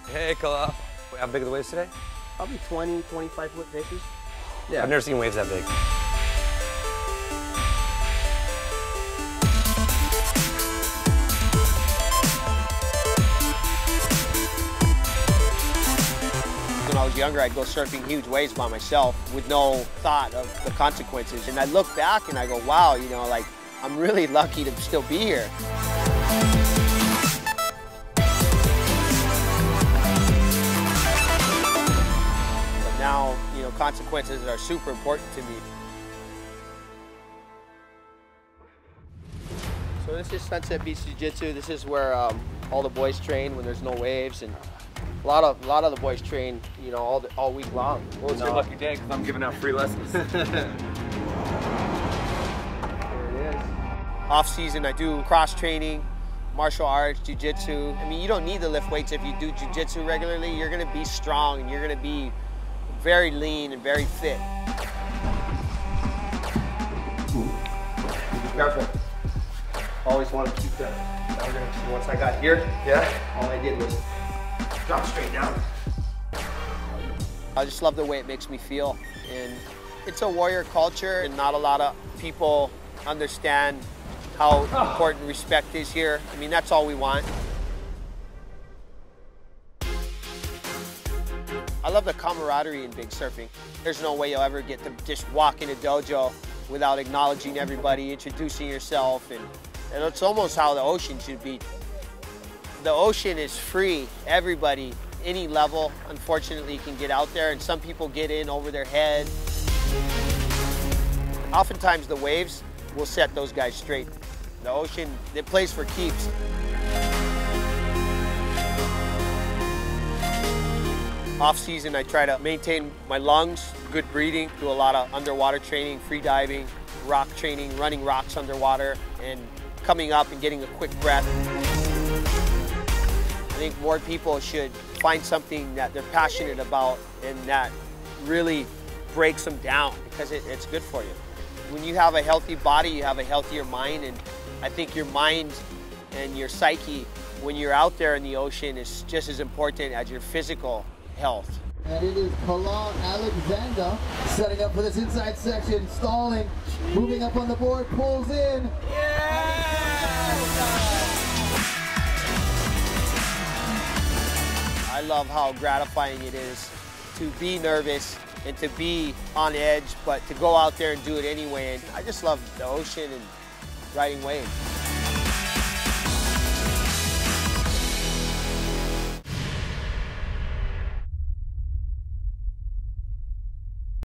Hey, Kala. How big are the waves today? Probably 20, 25 foot pitches. Yeah. I've never seen waves that big. When I was younger, I'd go surfing huge waves by myself with no thought of the consequences. And I look back and I go, wow, you know, like, I'm really lucky to still be here. But now, you know, consequences are super important to me. So this is Sunset Beach Jiu-Jitsu. This is where all the boys train when there's no waves, and a lot of the boys train, you know, all week long. Well, it's your lucky day because I'm giving out free lessons. There it is. Off season, I do cross training, martial arts, jiu-jitsu. I mean, you don't need to lift weights if you do jiu-jitsu regularly. You're gonna be strong and you're gonna be very lean and very fit. Be careful. Always want to keep that. Once I got here, all I did was drop straight down. I just love the way it makes me feel. And it's a warrior culture, and not a lot of people understand how important respect is here. I mean, that's all we want. I love the camaraderie in big surfing. There's no way you'll ever get to just walk in a dojo without acknowledging everybody, introducing yourself, and it's almost how the ocean should be. The ocean is free. Everybody, any level, unfortunately, can get out there, and some people get in over their head. Oftentimes, the waves will set those guys straight. The ocean, it plays for keeps. Off season, I try to maintain my lungs, good breathing, do a lot of underwater training, free diving, rock training, running rocks underwater, and coming up and getting a quick breath. I think more people should find something that they're passionate about and that really breaks them down, because it's good for you. When you have a healthy body, you have a healthier mind, and I think your mind and your psyche when you're out there in the ocean is just as important as your physical health. And it is Kalon Alexander setting up for this inside section, stalling, moving up on the board, pulls in. I love how gratifying it is to be nervous and to be on edge, but to go out there and do it anyway. And I just love the ocean and riding waves.